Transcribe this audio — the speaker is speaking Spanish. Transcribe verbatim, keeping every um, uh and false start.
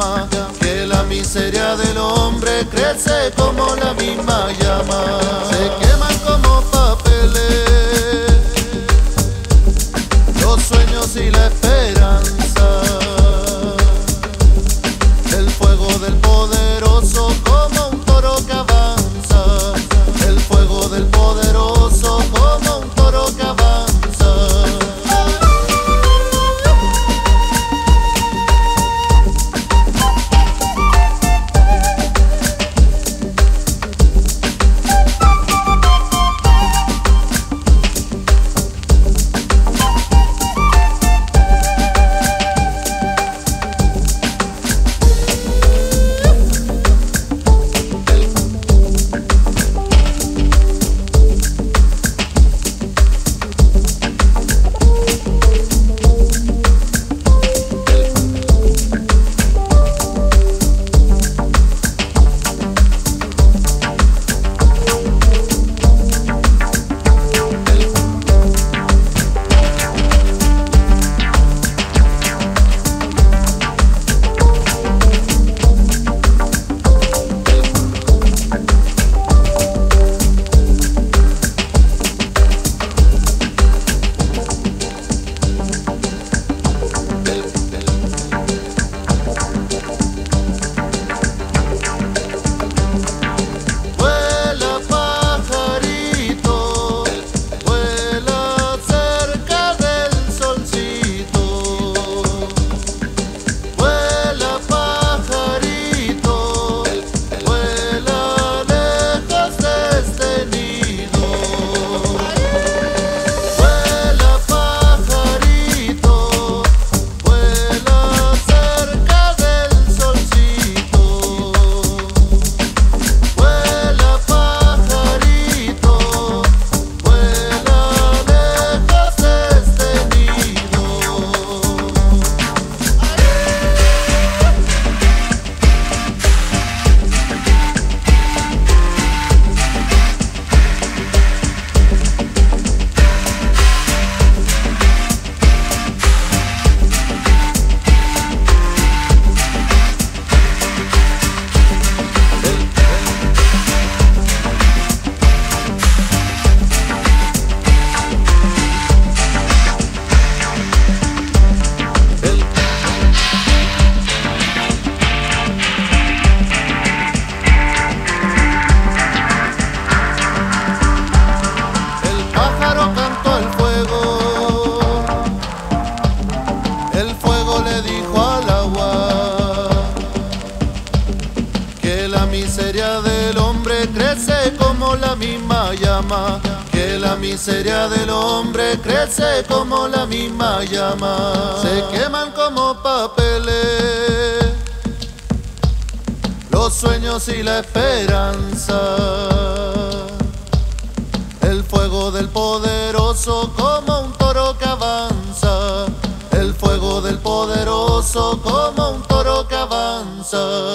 llama, que la miseria del hombre crece como la misma llama. Se queman como papeles los sueños y la esperanza. El fuego del poderoso como un toro que avanza. El fuego del poderoso como un toro que avanza. Del hombre crece como la misma llama, que la miseria del hombre crece como la misma llama. Se queman como papeles los sueños y la esperanza. El fuego del poderoso como un toro que avanza. El fuego del poderoso como un toro que avanza.